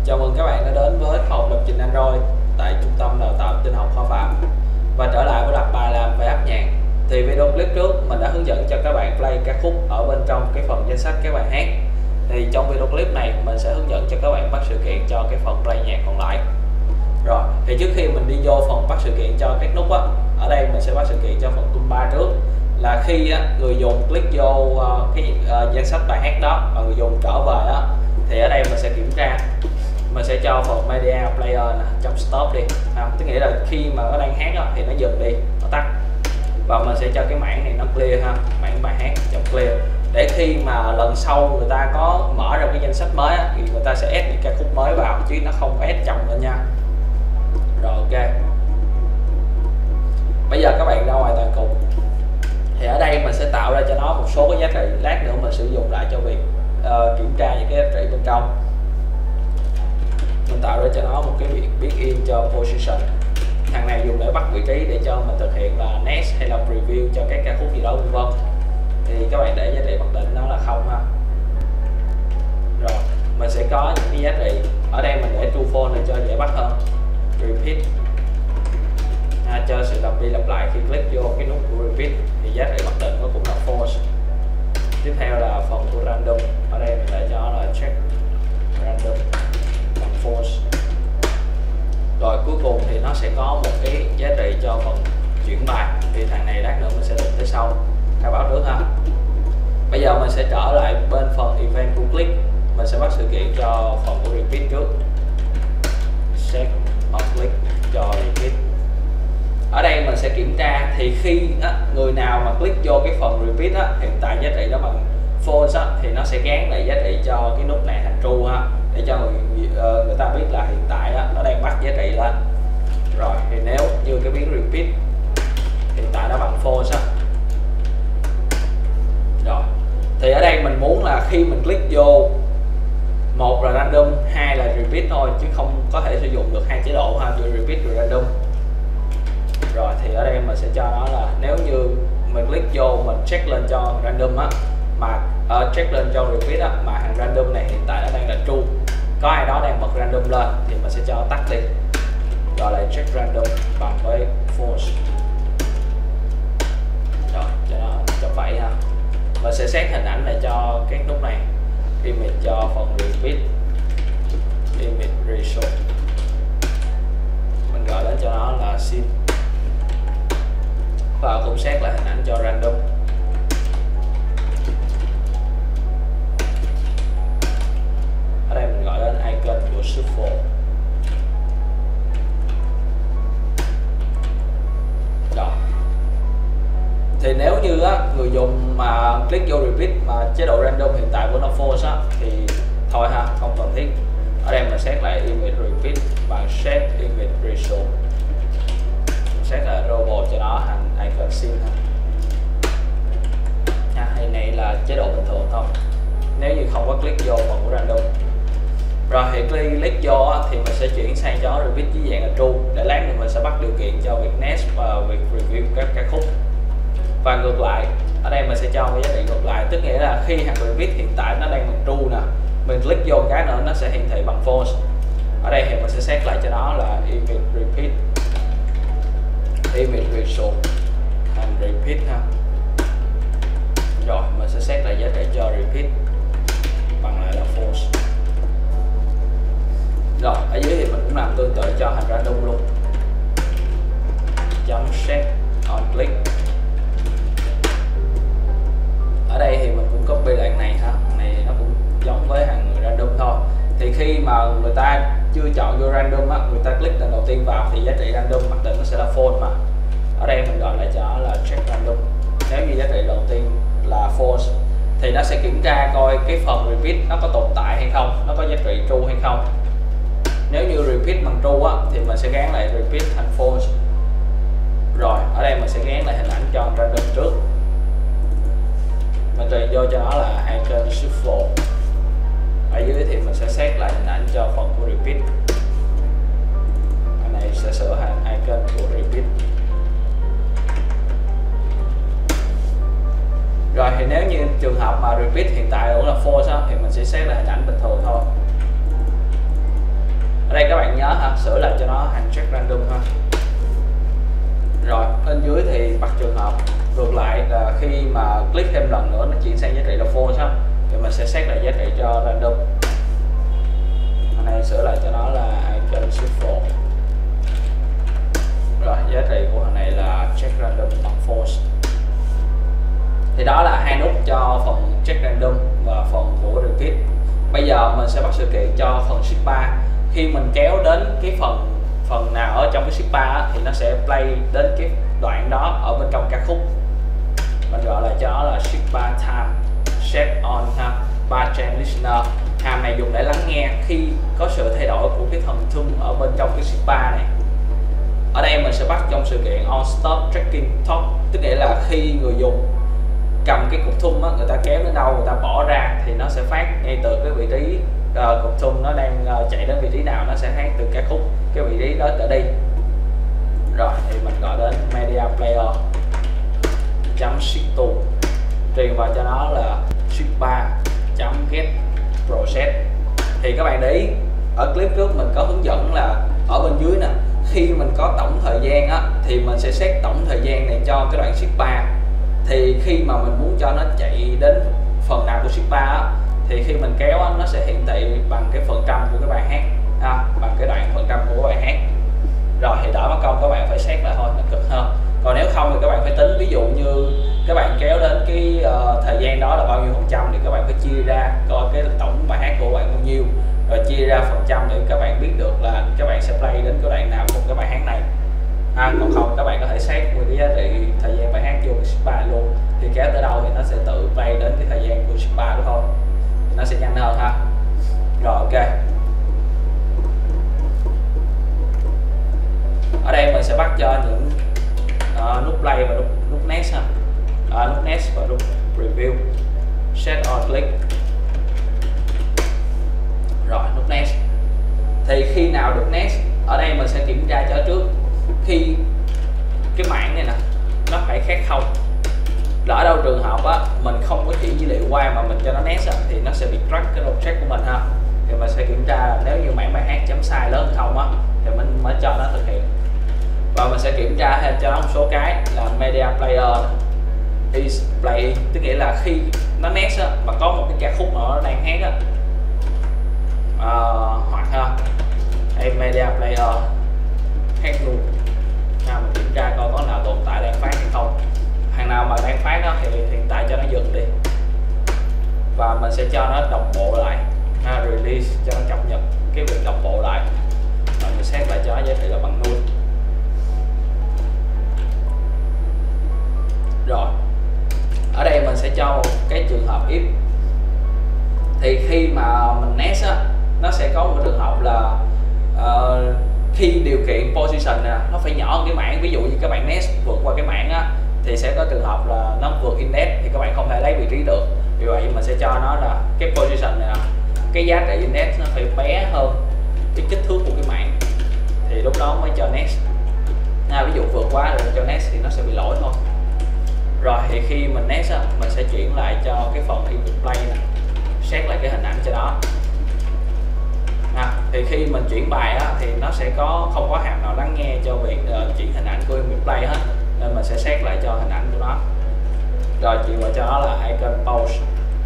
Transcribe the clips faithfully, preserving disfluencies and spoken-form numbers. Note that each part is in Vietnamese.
Chào mừng các bạn đã đến với khóa học lập trình Android tại Trung tâm Đào tạo Tin học Hoa Phạm. Và trở lại với loạt bài làm về app nhạc. Thì video clip trước mình đã hướng dẫn cho các bạn play ca khúc ở bên trong cái phần danh sách các bạn hát. Thì trong video clip này mình sẽ hướng dẫn cho các bạn bắt sự kiện cho cái phần play nhạc còn lại. Rồi, thì trước khi mình đi vô phần bắt sự kiện cho các nút á, ở đây mình sẽ bắt sự kiện cho phần toolbar trước. Là khi á, người dùng click vô uh, cái uh, danh sách bài hát đó mà người dùng trở về á, thì ở đây mình sẽ kiểm tra, mình sẽ cho phần media player nè, trong stop đi, à, tức nghĩa là khi mà nó đang hát đó, thì nó dừng đi, nó tắt, và mình sẽ cho cái mảng này nó clear ha, mảng bài hát trong clear, để khi mà lần sau người ta có mở ra cái danh sách mới á, thì người ta sẽ add những ca khúc mới vào chứ nó không có add chồng lên nha. Rồi ok, bây giờ các bạn ra ngoài toàn cục, thì ở đây mình sẽ tạo ra cho nó một số cái giá trị, lát nữa mình sử dụng lại cho việc uh, kiểm tra những cái giá trị bên trong. Mình tạo ra cho nó một cái việc biến in cho position, thằng này dùng để bắt vị trí để cho mình thực hiện là next hay là preview cho các ca khúc gì đó vân vân. Thì các bạn để giá trị mặc định nó là không ha. Rồi mình sẽ có những cái giá trị ở đây, mình để true false để cho dễ bắt hơn. Repeat à, cho sự lặp đi lặp lại khi click vô cái nút của repeat thì giá trị mặc định nó cũng là false. Tiếp theo là phần của random, ở đây mình để cho nó là check random bằng false. Rồi cuối cùng thì nó sẽ có một cái giá trị cho phần chuyển bài, thì thằng này lát nữa mình sẽ đụng tới sau, khai báo trước ha. Bây giờ mình sẽ trở lại bên phần event của click, mình sẽ bắt sự kiện cho phần của repeat trước. Set on click cho repeat. Ở đây mình sẽ kiểm tra thì khi á, người nào mà click vô cái phần repeat á, hiện tại giá trị đó bằng false á, thì nó sẽ gán lại giá trị cho cái nút này thành true ha, để cho người, uh, người ta biết là hiện tại á, nó đang bắt giá trị lên. Rồi thì nếu như cái biến repeat hiện tại nó bằng false á, rồi thì ở đây mình muốn là khi mình click vô, một là random, hai là repeat thôi, chứ không có thể sử dụng được hai chế độ ha, vừa repeat vừa random. Rồi thì ở đây mình sẽ cho nó là nếu như mình click vô, mình check lên cho random á, mà uh, check lên cho repeat á, mà hàng random này hiện tại nó đang là true, có ai đó đang bật random lên thì mình sẽ cho nó tắt đi, rồi lại check random bằng với false. Rồi cho nó cho vậy ha. Mình sẽ xét hình ảnh này cho các nút này, image cho phần repeat, image result, mình gọi đến cho nó là scene, và cũng xét lại hình ảnh cho random. Ở đây mình gọi đến icon của shuffle. Rồi thì nếu như á, người dùng mà click vô repeat mà chế độ random hiện tại của nó false á, thì thôi ha, không cần thiết. Ở đây mình xét lại image repeat bằng set image result, xét lại robot cho nó thành icon scene ha. À, hay này là chế độ bình thường thôi, nếu như không có click vô phần của random. Rồi thì click vô á, thì mình sẽ chuyển sang cho repeat dưới dạng là true, để lát nữa mình sẽ bắt điều kiện cho việc next và việc review các ca khúc. Và ngược lại, ở đây mình sẽ cho cái giá trị ngược lại, tức nghĩa là khi hạt repeat hiện tại nó đang bằng true nè, mình click vô cái nữa nó sẽ hiển thị bằng false. Ở đây thì mình sẽ xét lại cho nó là image repeat, image result and repeat ha. Rồi mình sẽ xét lại giá trị cho repeat bằng lại là false. Rồi ở dưới thì mình cũng làm tương tự cho hành random luôn, chấm set on click. Ở đây thì mình cũng copy đoạn này ha, này nó cũng giống với hàng random thôi. Thì khi mà người ta chưa chọn vô random á, người ta click lần đầu tiên vào thì giá trị random mặc định nó sẽ là false mà. Ở đây mình gọi lại cho nó là check random. Nếu như giá trị đầu tiên là false thì nó sẽ kiểm tra coi cái phần repeat nó có tồn tại hay không, nó có giá trị true hay không. Nếu như repeat bằng true á, thì mình sẽ gán lại repeat thành false. Rồi ở đây mình sẽ gán lại hình ảnh cho random trước, mình truyền vô cho nó là icon shuffle. Ở dưới thì mình sẽ xét lại hình ảnh cho phần của repeat, cái này sẽ sửa thành icon của repeat. Rồi thì nếu như trường hợp mà repeat hiện tại cũng là false á, thì mình sẽ xét lại hình ảnh bình thường thôi. Ở đây các bạn nhớ ha, sửa lại cho nó thành check random ha. Rồi bên dưới thì bắt trường hợp ngược lại là khi mà click thêm lần nữa nó chuyển sang giá trị là false ha, thì mình sẽ set lại giá trị cho random. Ở này sửa lại cho nó là icon shift false. Rồi giá trị của thằng này là check random bằng false. Thì đó là hai nút cho phần check random và phần của repeat. Bây giờ mình sẽ bắt sự kiện cho phần shift bar. Khi mình kéo đến cái phần phần nào ở trong cái shift bar thì nó sẽ play đến cái đoạn đó ở bên trong ca khúc. Mình gọi là cho nó là shift bar time set on ha, bar chain listener. Hàm này dùng để lắng nghe khi có sự thay đổi của cái thần thung ở bên trong cái shift bar này. Ở đây mình sẽ bắt trong sự kiện on stop tracking top, tức nghĩa là khi người dùng cầm cái cục thun á, người ta kéo đến đâu người ta bỏ ra thì nó sẽ phát ngay từ cái vị trí uh, cục thun nó đang uh, chạy đến vị trí nào, nó sẽ phát từ ca khúc cái vị trí đó trở đi. Rồi thì mình gọi đến media player chấm shift tool, truyền vào cho nó là shift bar chấm get process. Thì các bạn để ý ở clip trước mình có hướng dẫn là ở bên dưới nè, khi mình có tổng thời gian á thì mình sẽ set tổng thời gian này cho cái đoạn shift bar. Thì khi mà mình muốn cho nó chạy đến phần nào của shift bar á, thì khi mình kéo á, nó sẽ hiển thị bằng cái phần trăm của cái bài hát ha, bằng cái đoạn phần trăm của cái bài hát. Rồi thì đỡ mất công các bạn phải set lại thôi, nó cực hơn. Còn nếu không thì các bạn phải tính, ví dụ như các bạn kéo đến cái uh, thời gian đó là bao nhiêu phần trăm thì các bạn phải chia ra coi cái tổng bài hát của bạn bao nhiêu, rồi chia ra phần trăm để các bạn biết được là các bạn sẽ play đến cái đoạn nào của cái bài hát này. À, còn không các bạn có thể set với cái giá trị thời gian bài hát vô cái shift bar luôn, thì kéo tới đâu thì nó sẽ tự play đến cái thời gian của shift bar đó thôi, thì nó sẽ nhanh hơn ha. Rồi ok, ở đây mình sẽ bắt cho những uh, nút play và nút, nút next ha, uh, nút next và nút review, set on click. Rồi nút next thì khi nào được next, ở đây mình sẽ kiểm tra cho trước khi cái mảng này nè nó phải khác không. Lỡ đâu trường hợp á mình không có chuyển dữ liệu qua mà mình cho nó next á, thì nó sẽ bị track cái object của mình ha. Thì mình sẽ kiểm tra nếu như mảng bài hát chấm size lớn hơn không á thì mình mới cho nó thực hiện. Và mình sẽ kiểm tra thêm cho nó một số cái là media player is play, tức nghĩa là khi nó next á mà có một cái ca khúc nào nó đang hát á, uh, hoặc ha hay media player hát luôn ha, mình kiểm tra coi có nào tồn tại đang phát hay không. Hàng nào mà đang phát đó thì hiện tại cho nó dừng đi, và mình sẽ cho nó đồng bộ lại ha, release cho nó cập nhật cái việc đồng bộ lại, và mình set lại cho nó giá trị là bằng null. Rồi ở đây mình sẽ cho một cái trường hợp if, thì khi mà mình next á nó sẽ có một trường hợp là uh, khi điều kiện position nè nó phải nhỏ hơn cái mảng, ví dụ như các bạn next vượt qua cái mảng á thì sẽ có trường hợp là nó vượt index thì các bạn không thể lấy vị trí được. Vì vậy mình sẽ cho nó là cái position này nè, cái giá trị index nó phải bé hơn cái kích thước của cái mảng thì lúc đó mới cho next. À, ví dụ vượt quá rồi cho next thì nó sẽ bị lỗi thôi. Rồi thì khi mình next á, mình sẽ chuyển lại cho cái phần input play nè, set lại cái hình ảnh cho nó. À, thì khi mình chuyển bài á, thì nó sẽ có không có hàm nào lắng nghe cho việc uh, chuyển hình ảnh của input play hết, nên mình sẽ set lại cho hình ảnh của nó. Rồi chuyển vào cho nó là icon pause.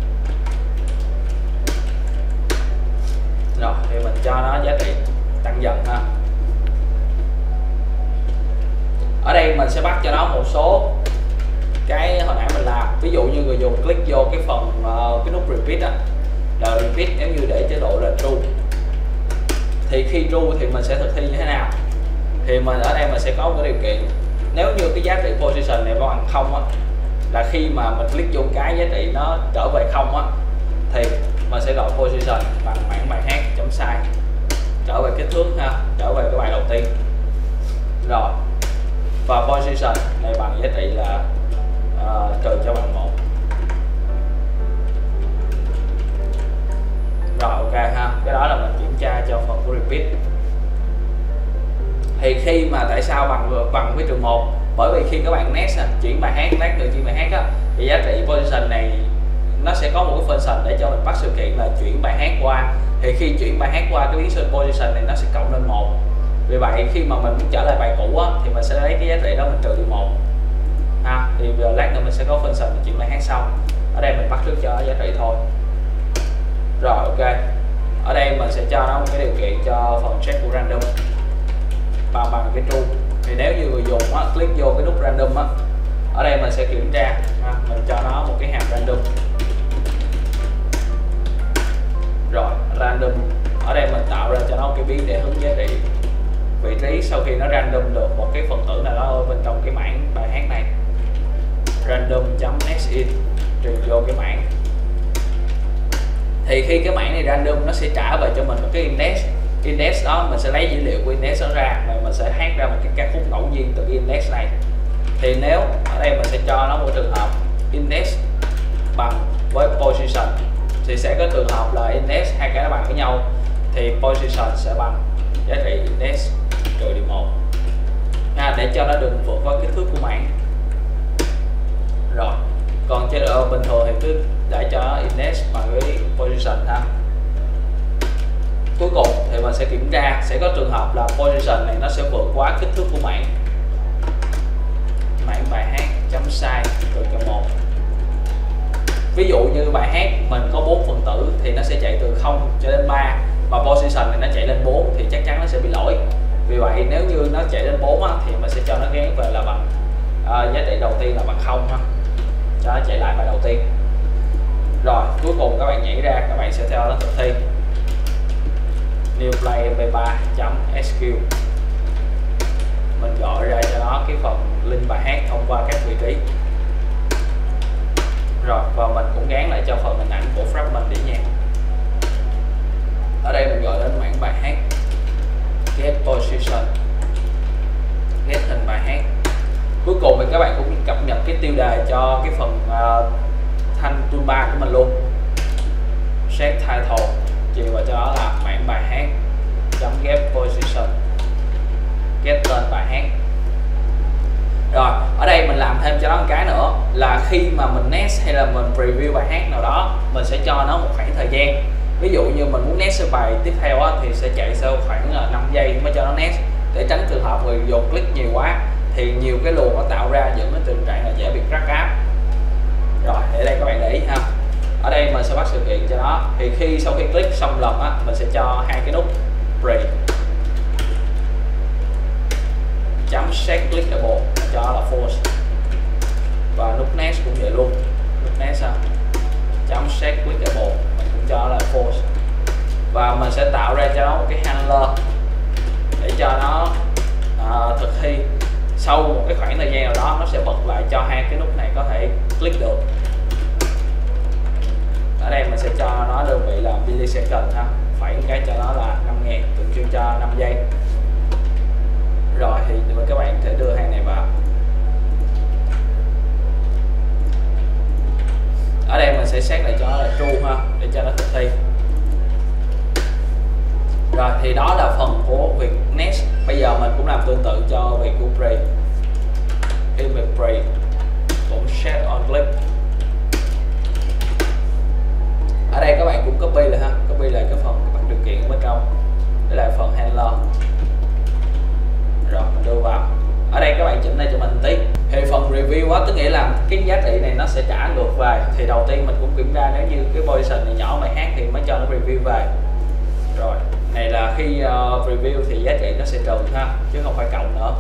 Rồi thì mình cho nó giá trị tăng dần ha. Ở đây mình sẽ bắt cho nó một số cái hồi nãy mình làm, ví dụ như người dùng click vô cái phần uh, cái nút repeat á, là repeat nếu như để chế độ là true thì khi true thì mình sẽ thực thi như thế nào. Thì mình ở đây mình sẽ có một cái điều kiện, nếu như cái giá trị position này bằng không á, là khi mà mình click vô cái giá trị nó trở về không á, thì mình sẽ gọi position bằng mảng bài hát chấm size, trở về kích thước ha, trở về cái bài đầu tiên. Rồi và position này bằng giá trị là uh, trừ cho bằng một. Rồi ok ha, cái đó là mình kiểm tra cho phần của repeat. Thì khi mà tại sao bằng bằng với trừ một, bởi vì khi các bạn next chuyển bài hát, lát nữa chuyển bài hát á, thì giá trị position này nó sẽ có một cái function để cho mình bắt sự kiện là chuyển bài hát qua. Thì khi chuyển bài hát qua cái biến số position này nó sẽ cộng lên một. Vì vậy khi mà mình muốn trở lại bài cũ á, thì mình sẽ lấy cái giá trị đó mình trừ đi một. Ha, thì giờ lát nữa mình sẽ có function mình chuyển bài hát sau. Ở đây mình bắt trước cho giá trị thôi. Rồi ok. Ở đây mình sẽ cho nó một cái điều kiện cho phần check của random bằng bằng cái true. Thì nếu như người dùng á, click vô cái nút random á, ở đây mình sẽ kiểm tra ha, mình cho nó một cái hàm random. Rồi random ở đây mình tạo ra cho nó một cái biến để hướng giá trị vị trí sau khi nó random được một cái phần tử nào đó ở bên trong cái mảng bài hát này. Random.next in trừ vô cái mảng. Thì khi cái mảng này random nó sẽ trả về cho mình một cái index. Index đó mình sẽ lấy dữ liệu của index đó ra và mình sẽ hát ra một cái ca khúc ngẫu nhiên từ cái index này. Thì nếu ở đây mình sẽ cho nó một trường hợp index bằng với position thì sẽ có trường hợp là index hai cái nó bằng với nhau thì position sẽ bằng giá trị index trừ đi một à, để cho nó đừng vượt qua kích thước của mảng. Rồi còn chế độ bình thường thì cứ để cho nó index bằng với position ha. Cuối cùng thì mình sẽ kiểm tra sẽ có trường hợp là position này nó sẽ vượt quá kích thước của mảng mảng bài hát chấm size trừ cho một. Ví dụ như bài hát mình có bốn phần tử thì nó sẽ chạy từ không cho đến ba, và position này nó chạy lên bốn thì chắc chắn nó sẽ bị lỗi. Vì vậy nếu như nó chạy lên bốn á, thì mình sẽ cho nó gán về là bằng à, giá trị đầu tiên là bằng không ha, cho nó chạy lại bài đầu tiên. Rồi cuối cùng các bạn nhảy ra, các bạn sẽ theo nó thực thi new play em pê ba chấm ét quy u, mình gọi ra cho nó cái phần link bài hát thông qua các vị trí. Rồi và mình cũng gán lại cho phần hình ảnh của fragment để nha. Ở đây mình gọi đến mảng bài hát get position, get hình bài hát. Cuối cùng thì các bạn cũng cập nhật cái tiêu đề cho cái phần uh, thanh toolbar của mình luôn. Set title chìa vào cho đó là mảng bài hát chấm get position, get tên bài hát. Rồi ở đây mình làm thêm cho nó một cái nữa là khi mà mình next hay là mình preview bài hát nào đó, mình sẽ cho nó một khoảng thời gian. Ví dụ như mình muốn next bài tiếp theo á, thì sẽ chạy sau khoảng năm giây mới cho nó next, để tránh trường hợp người dùng click nhiều quá thì nhiều cái luồng nó tạo ra dẫn đến tình trạng là dễ bị crack app. Rồi để đây các bạn để ý ha, ở đây mình sẽ bắt sự kiện cho nó. Thì khi sau khi click xong lần á, mình sẽ cho hai cái nút pre chấm set clickable cho là false, và nút next cũng vậy luôn, nút next ha chấm set clickable mình cũng cho là false, và mình sẽ tạo ra cho nó một cái handler để cho nó uh, thực thi. Sau một cái khoảng thời gian nào đó nó sẽ bật lại cho hai cái nút này có thể click được. Ở đây mình sẽ cho nó đơn vị là millisecond ha, phải cái cho nó là năm ngàn, tượng trưng cho năm giây. Rồi thì các bạn thể đưa hàng này vào. Ở đây mình sẽ set lại cho nó là true ha, để cho nó thực thi. Rồi thì đó là phần của việc next. Bây giờ mình cũng làm tương tự cho việc của pre. Khi việc pre cũng set on click. Ở đây các bạn cũng copy lại ha, copy lại cái phần bắt điều kiện ở bên trong. Đây là phần handler. Rồi mình đưa vào. Ở đây các bạn chỉnh đây cho mình tí. Thì phần review á, tức nghĩa là cái giá trị này nó sẽ trả ngược về. Thì đầu tiên mình cũng kiểm tra nếu như cái position này nhỏ bài hát thì mới cho nó review về. Rồi này là khi uh, review thì giá trị nó sẽ trừ ha, chứ không phải cộng nữa.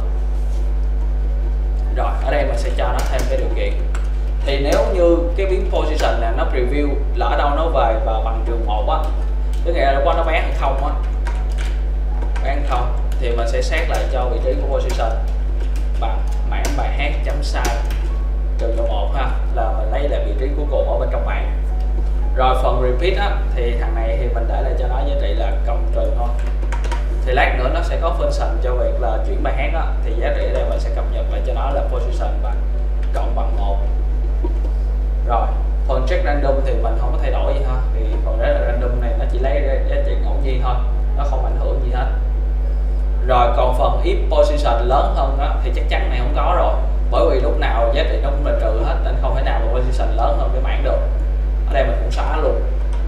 Rồi ở đây mình sẽ cho nó thêm cái điều kiện. Thì nếu như cái biến position là nó review lỡ đâu nó về và bằng trường một á, tức nghĩa là qua nó bán không á, bán không thì mình sẽ xét lại cho vị trí của position bằng mảng bài hát chấm size trừ cho một ha, là mình lấy lại vị trí cuối cùng ở bên trong bảng. Rồi phần repeat á, thì thằng này thì mình để lại cho nó giá trị là cộng trừ thôi. Thì lát nữa nó sẽ có function cho việc là chuyển bài hát á, thì giá trị ở đây mình sẽ cập nhật lại cho nó là position bằng cộng bằng một. Rồi phần check random thì mình không có thay đổi gì ha, thì phần random này nó chỉ lấy giá trị ngẫu nhiên thôi, nó không ảnh hưởng gì hết. Rồi còn phần if position lớn hơn đó, thì chắc chắn này không có rồi, bởi vì lúc nào giá trị nó cũng là trừ hết nên không thể nào mà position lớn hơn cái mảng được. Ở đây mình cũng xóa luôn.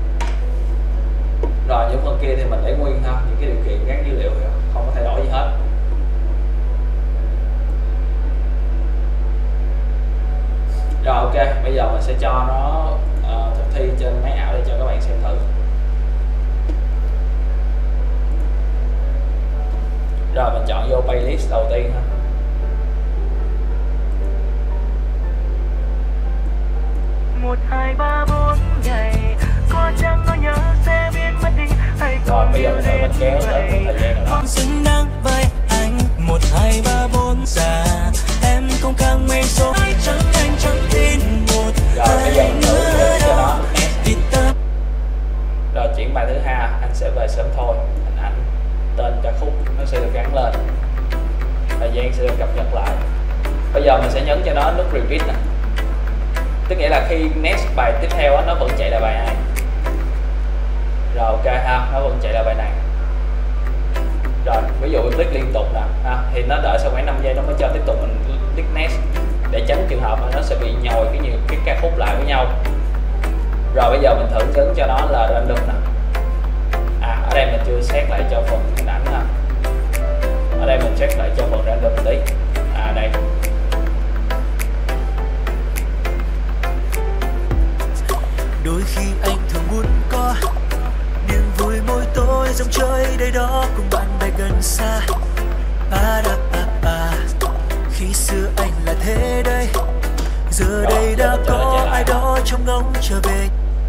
Rồi những phần kia thì mình để nguyên ha, những cái điều kiện gắn dữ liệu thì không có thay đổi gì hết. Rồi ok, bây giờ mình sẽ cho nó uh, thực thi trên máy ảo để cho các bạn xem thử. Rồi mình chọn vô playlist đầu tiên ha. Một hai ba bốn ngày có chẳng có nhớ sẽ biết mất đi hay rồi bây giờ mình thử mình kéo tới một thời gian nào đó. xứng đáng với anh một hai ba bốn già em không càng mây số chẳng anh chẳng tin một rồi bây giờ mình thử kéo cho nó đi ta. Rồi chuyển bài thứ hai, anh sẽ về sớm thôi. Hình ảnh, tên ca khúc nó sẽ được gắn lên, thời gian sẽ được cập nhật lại. Bây giờ mình sẽ nhấn cho nó nút repeat nè, tức nghĩa là khi next bài tiếp theo đó, nó vẫn chạy là bài này. Rồi ok ha, nó vẫn chạy là bài này. Rồi ví dụ mình click liên tục nè ha, thì nó đợi sau khoảng năm giây nó mới cho tiếp tục mình click next, để tránh trường hợp mà nó sẽ bị nhồi cái nhiều cái ca khúc lại với nhau. Rồi bây giờ mình thử nhấn cho nó là random nè. À ở đây mình chưa set lại cho phần hình ảnh ha. Ở đây mình set lại cho phần random tí. À đây. Đôi khi anh thường muốn có niềm vui mỗi tối dòng chơi đây đó cùng bạn bè gần xa. Ba da ba ba. Khi xưa anh là thế đây, giờ đây đã có ai đó trong ngóng trở về.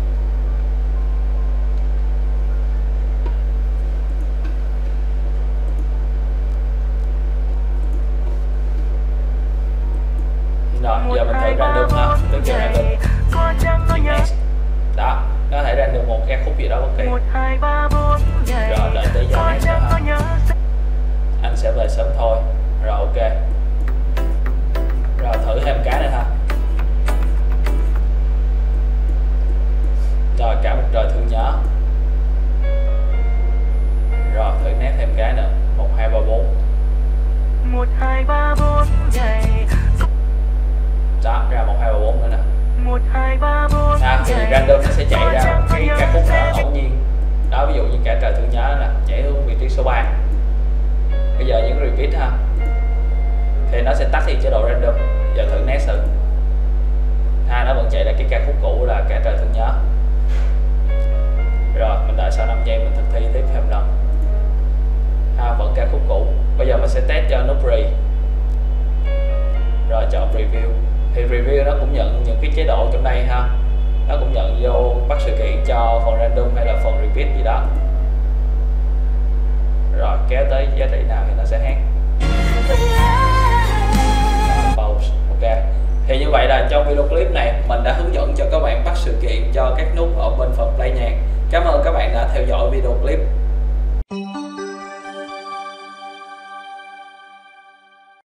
Rồi giờ mình thử random ha, đứng kêu random. Đó, nó có thể random một ca khúc gì đó bất kỳ. Rồi đợi tới giờ next ha. Anh sẽ về sớm thôi. Rồi ok. Rồi thử thêm cái nữa ha. Rồi cả một trời thương nhớ. Rồi thử nét thêm cái nữa. Một hai ba bốn. Một hai ba bốn ngày. Đó, ra một hai ba bốn nữa nè. Một hai ba bốn. À, thì random nó sẽ chạy ra cái ca khúc nào ngẫu nhiên. Đó, ví dụ như cả trời thương nhớ nè, nhảy hướng vị trí số ba. Bây giờ những repeat ha, thì nó sẽ tắt đi chế độ random. Giờ thử next thử. Ha, nó vẫn chạy ra cái ca khúc cũ là cả trời thương nhớ. Rồi mình đợi sau năm giây mình thực thi tiếp thêm lần. Ha, vẫn ca khúc cũ. Bây giờ mình sẽ test cho nút re. Rồi chọn review. Thì review nó cũng nhận những cái chế độ trong đây ha. Nó cũng nhận vô bắt sự kiện cho phần random hay là phần repeat gì đó. Rồi kéo tới giá trị nào thì nó sẽ hát. Pause. Ok. Thì như vậy là trong video clip này mình đã hướng dẫn cho các bạn bắt sự kiện cho các nút ở bên phần play nhạc. Cảm ơn các bạn đã theo dõi video clip.